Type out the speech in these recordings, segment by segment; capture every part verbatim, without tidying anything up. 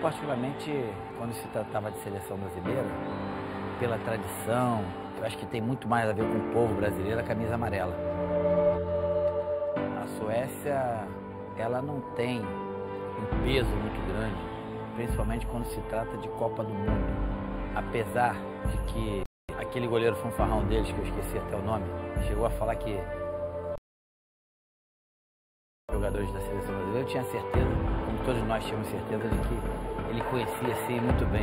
particularmente, quando se tratava de seleção brasileira, pela tradição, eu acho que tem muito mais a ver com o povo brasileiro, a camisa amarela. A Suécia, ela não tem um peso muito grande, principalmente quando se trata de Copa do Mundo. Apesar de que aquele goleiro fanfarrão deles, que eu esqueci até o nome, chegou a falar que jogadores da seleção brasileira, eu tinha certeza, como todos nós tínhamos certeza, de que ele conhecia assim muito bem.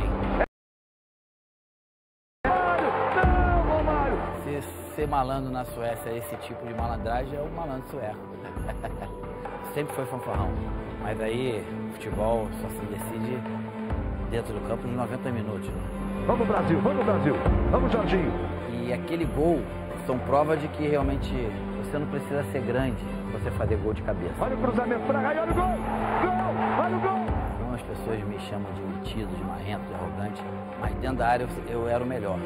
Se ser malandro na Suécia, esse tipo de malandragem, é o malandro sueco. Sempre foi fanfarrão. Mas aí, futebol só se decide dentro do campo nos noventa minutos. Né? Vamos Brasil, vamos Brasil, vamos Jorginho. E aquele gol são prova de que realmente você não precisa ser grande para você fazer gol de cabeça. Olha o cruzamento para cá, olha o gol! Gol! Olha o gol! Algumas pessoas me chamam de metido, de marrento, de arrogante, mas dentro da área eu, eu era o melhor.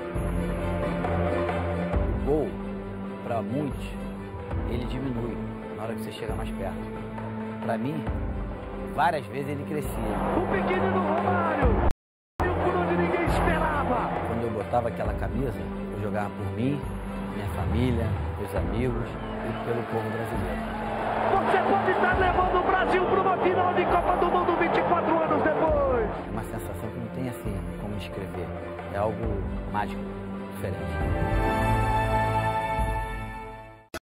O gol, para muitos, ele diminui na hora que você chega mais perto. Para mim, várias vezes ele crescia. O pequeno do Romário! Por onde ninguém esperava! Quando eu botava aquela camisa, eu jogava por mim, minha família, meus amigos e pelo povo brasileiro. Você pode estar levando o Brasil para uma final de Copa do Mundo vinte e quatro anos depois! É uma sensação que não tem assim como descrever. É algo mágico, diferente.